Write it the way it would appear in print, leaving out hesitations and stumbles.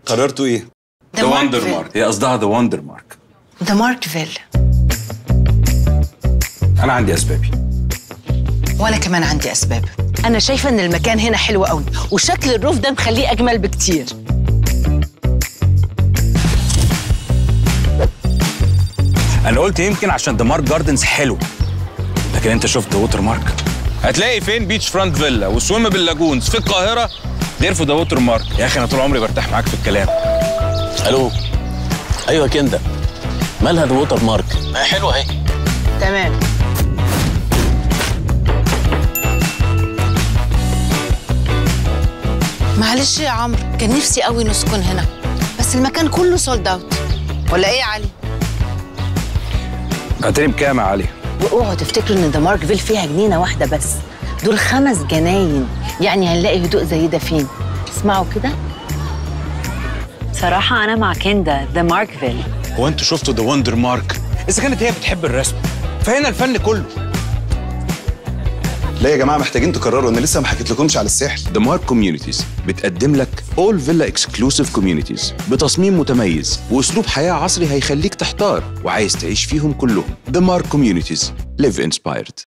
قررتوا ايه؟ ذا وندر مارك. هي قصدها ذا وندر مارك. ذا ماركفيل. انا عندي اسبابي. وانا كمان عندي اسباب. انا شايفه ان المكان هنا حلو قوي، وشكل الروف ده مخليه اجمل بكتير. انا قلت يمكن عشان ذا مارك جاردنز حلو، لكن انت شفت ذا ووتر مارك. هتلاقي فين بيتش فرونت فيلا وسويم باللاجونز في القاهره غير في ذا ووتر مارك. يا اخي انا طول عمري برتاح معاك في الكلام. الو. ايوه كندا، مالها ذا ووتر مارك؟ ما هي حلوه اهي. تمام. معلش يا عمرو، كان نفسي قوي نسكن هنا، بس المكان كله سولد اوت. ولا ايه يا علي؟ بعتني بكام يا علي؟ واوعوا تفتكروا ان ذا ماركفيل فيها جنينه واحده بس، دول 5 جناين، يعني هنلاقي هدوء زي ده فين؟ اسمعوا كده. صراحة أنا مع كندا ذا ماركفيل. هو انتوا شفتوا ذا وندر مارك؟ اذا كانت هي بتحب الرسم فهنا الفن كله. لا يا جماعه محتاجين تقرروا، انا لسه ما حكيتلكمش على الساحل. ذا مارك كوميونيتيز بتقدم لك اول فيلا اكسكلوسيف كوميونيتيز بتصميم متميز واسلوب حياه عصري هيخليك تحتار وعايز تعيش فيهم كلهم. ذا مارك كوميونيتيز، live inspired.